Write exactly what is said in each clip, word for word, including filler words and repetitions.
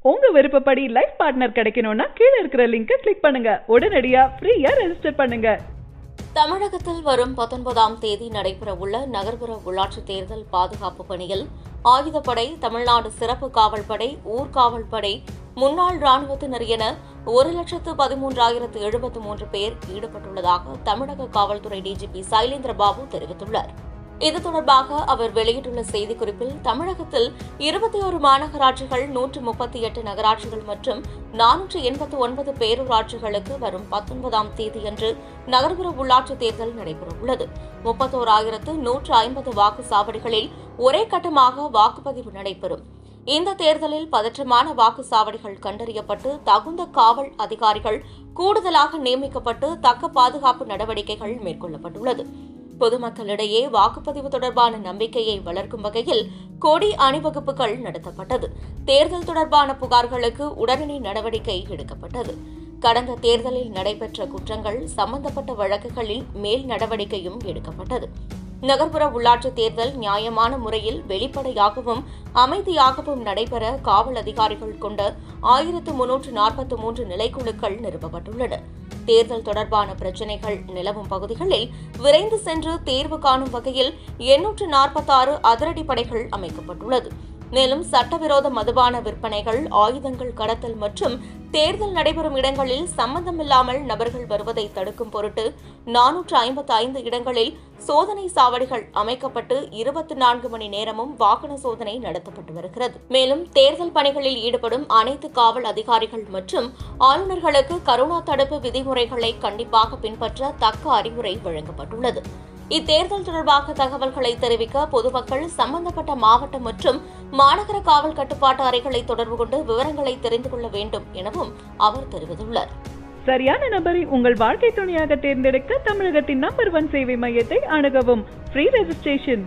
உங்க விருப்பப்படி life partner கிடைக்கணும்னா கீழ இருக்கிற லிங்கை கிளிக் பண்ணுங்க. உடனடியா ஃப்ரீயா ரெஜிஸ்டர் பண்ணுங்க. தமிழகத்தில் வரும் பத்தொன்பதாம் தேதி நடைபெறவுள்ள நகர்ப்புற உள்ளாட்சி தேர்தல் பாதுகாப்பு பணியில் ஆயுதப்படை, தமிழ்நாடு சிறப்பு காவல் படை, ஊர்காவல் படை, முன்னாள் ராணுவத்தினர் என ஒரு லட்சத்து பதிமூன்றாயிரத்து எழுபத்து மூன்று பேர் ஈடுபட்டுள்ளதாக தமிழக காவல்துறை டிஜிபி சைலேந்திர பாபு தெரிவித்துள்ளார். இது தொடர்பாக அவர் வெளியிட்டுள்ள செய்திக்குறிப்பில், தமிழகத்தில் இருபத்தி ஒரு மாநகராட்சிகள், நூற்று முப்பத்தி எட்டு நகராட்சிகள் மற்றும் நானூற்று எண்பத்தி ஒன்பது பேரூராட்சிகளுக்கு வரும் பத்தொன்பதாம் தேதியன்று நகர்ப்புற உள்ளாட்சி தேர்தல் நடைபெறவுள்ளது. முப்பத்தோராயிரத்து நூற்று ஐம்பது வாக்குச்சாவடிகளில் ஒரே கட்டமாக வாக்குப்பதிவு நடைபெறும். இந்த தேர்தலில் பதற்றமான வாக்குச்சாவடிகள் கண்டறியப்பட்டு தகுந்த காவல் அதிகாரிகள் கூடுதலாக நியமிக்கப்பட்டு தக்க பாதுகாப்பு நடவடிக்கைகள் மேற்கொள்ளப்பட்டுள்ளது. பொதுமக்களிடையே வாக்குப்பதிவு தொடர்பான நம்பிக்கையை வளர்க்கும் வகையில் கொடி அணிவகுப்புகள் நடத்தப்பட்டது. தேர்தல் தொடர்பான புகார்களுக்கு உடனடி நடவடிக்கை எடுக்கப்பட்டது. கடந்த தேர்தலில் நடைபெற்ற குற்றங்கள் சம்பந்தப்பட்ட வழக்குகளில் மேல் நடவடிக்கையும் எடுக்கப்பட்டது. நகர்ப்புற உள்ளாட்சி தேர்தல் நியாயமான முறையில் வெளிப்படையாகவும் அமைதியாகவும் நடைபெற காவல் அதிகாரிகள் கொண்ட ஆயிரத்து முன்னூற்று நாற்பத்தி மூன்று நிலைக்குழுக்கள் நிறுவப்பட்டுள்ளன. தேர்தல் தொடர்பான பிரச்சினைகள் நிலவும் பகுதிகளில் விரைந்து சென்று தீர்வு காணும் வகையில் எண்ணூற்று நாற்பத்தாறு அதிரடிப்படைகள் அமைக்கப்பட்டுள்ளது. மேலும் சட்டவிரோத மதுபான விற்பனைகள், ஆயுதங்கள் கடத்தல் மற்றும் தேர்தல் நடைபெறும் இடங்களில் சம்பந்தமில்லாமல் நபர்கள் வருவதை தடுக்கும் பொருட்டு நானூற்று ஐம்பத்தி ஐந்து இடங்களில் சோதனை சாவடிகள் அமைக்கப்பட்டு இருபத்தி நான்கு மணி நேரமும் வாகன சோதனை நடத்தப்பட்டு வருகிறது. மேலும் தேர்தல் பணிகளில் ஈடுபடும் அனைத்து காவல் அதிகாரிகள் மற்றும் ஆளுநர்களுக்கு கரோனா தடுப்பு விதிமுறைகளை கண்டிப்பாக பின்பற்ற தக்க அறிவுரை வழங்கப்பட்டுள்ளது. இத்தேர்தல் தொடர்பாக தகவல்களை தெரிவிக்க பொதுமக்கள் சம்பந்தப்பட்ட மாவட்ட மற்றும் மாநகர காவல் கட்டுப்பாட்டு அறைகளை தொடர்பு கொண்டு விவரங்களை தெரிந்து கொள்ள வேண்டும் எனவும் அவர் தெரிவித்துள்ளார். சரியான நபரை உங்கள் வாழ்க்கை துணையாக தேர்ந்தெடுக்க தமிழகத்தின் நம்பர் ஒன் சேவை மையத்தை அணுகவும். Free registration.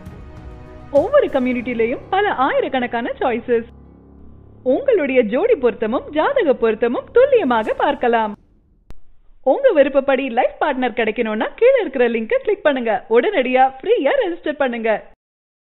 ஒவ்வொரு கம்யூனிட்டிலையும் பல ஆயிரக்கணக்கான சாய்ஸஸ். உங்களுடைய ஜோடி பொருத்தமும் ஜாதக பொருத்தமும் துல்லியமாக பார்க்கலாம். உங்க விருப்பப்படி லைஃப் பார்ட்னர் கிடைக்கணும்னா கீழ இருக்கிற லிங்கை கிளிக் பண்ணுங்க. உடனடியா ஃப்ரீயா ரெஜிஸ்டர் பண்ணுங்க.